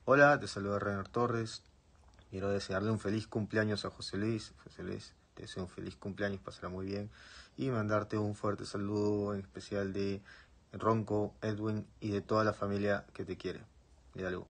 Hola, te saluda Reiner Torres. Quiero desearle un feliz cumpleaños a José Luis. José Luis, te deseo un feliz cumpleaños, pasará muy bien. Y mandarte un fuerte saludo en especial de Ronco, Edwin y de toda la familia que te quiere. Y dale.